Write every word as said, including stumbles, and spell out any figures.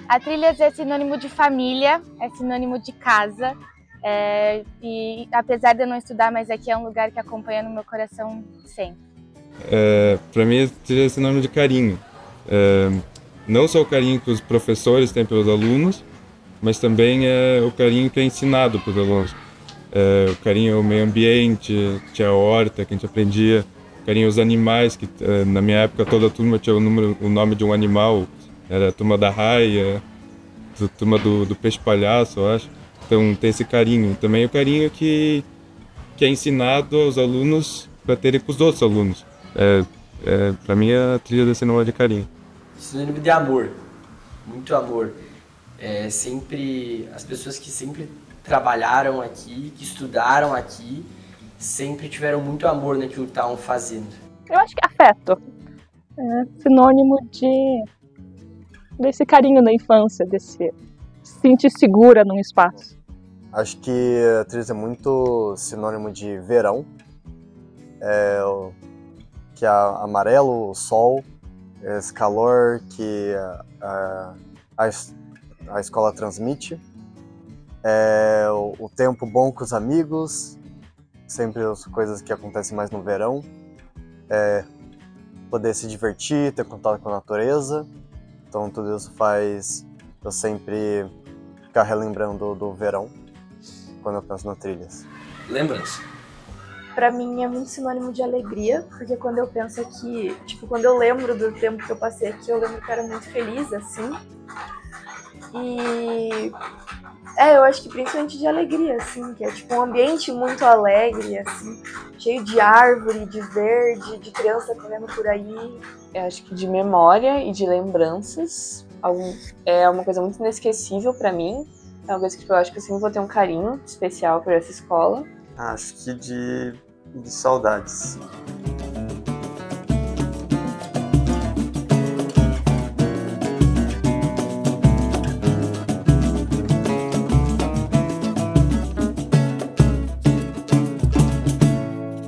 A Trilhas é sinônimo de família, é sinônimo de casa. É, e apesar de eu não estudar, mas aqui é um lugar que acompanha no meu coração sempre. É, para mim, é sinônimo de carinho. É, não só o carinho que os professores têm pelos alunos, mas também é o carinho que é ensinado pelos alunos. É, o carinho ao meio ambiente, tinha a horta que a gente aprendia, o carinho aos animais, que é, na minha época toda a turma tinha o, número, o nome de um animal, era a turma da raia, a turma do, do peixe-palhaço, eu acho. Então tem esse carinho. Também o carinho que, que é ensinado aos alunos para terem com os outros alunos. É, é, para mim, a trilha desse sinônimo de carinho. Sinônimo de amor, muito amor. É, sempre, as pessoas que sempre trabalharam aqui, que estudaram aqui, sempre tiveram muito amor naquilo que estavam fazendo. Eu acho que afeto é sinônimo de desse carinho da infância, desse se sentir segura num espaço. Acho que a trilha é muito sinônimo de verão, é, que é amarelo, o sol, esse calor que a, a, a escola transmite, é, o, o tempo bom com os amigos, sempre as coisas que acontecem mais no verão, é, poder se divertir, ter contato com a natureza, então tudo isso faz eu sempre ficar relembrando do verão quando eu penso nas trilhas. Lembrança. Pra mim é muito sinônimo de alegria, porque quando eu penso aqui, tipo, quando eu lembro do tempo que eu passei aqui, eu lembro que eu era muito feliz, assim. E é, eu acho que principalmente de alegria, assim, que é tipo um ambiente muito alegre, assim, cheio de árvore, de verde, de criança correndo por aí. Eu acho que de memória e de lembranças, é uma coisa muito inesquecível pra mim. É uma coisa que eu acho que eu sempre vou ter um carinho especial por essa escola. Acho que de, de saudades.